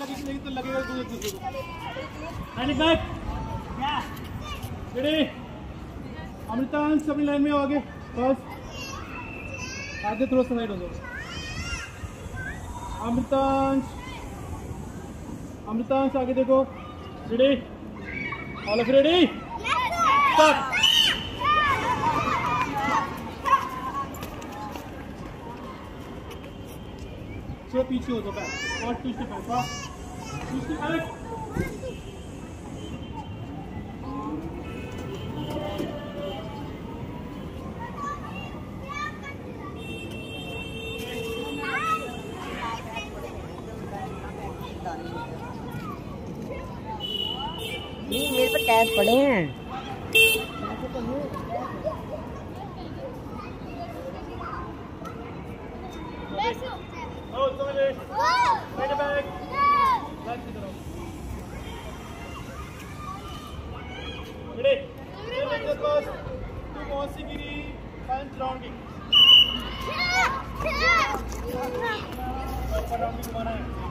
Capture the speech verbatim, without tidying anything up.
लगी तो लगेगा बैक रेडी। अमृतांश अपनी लाइन में हो आगे, बस आगे थोड़ा सा साइड हो जाओ। अमृतांश अमृतांश आगे देखो, ready, all of ready, start. चलो पीछे हो जाओ, बैक और two step back, two step back. मेरे पे कैश पड़े हैं। राउंड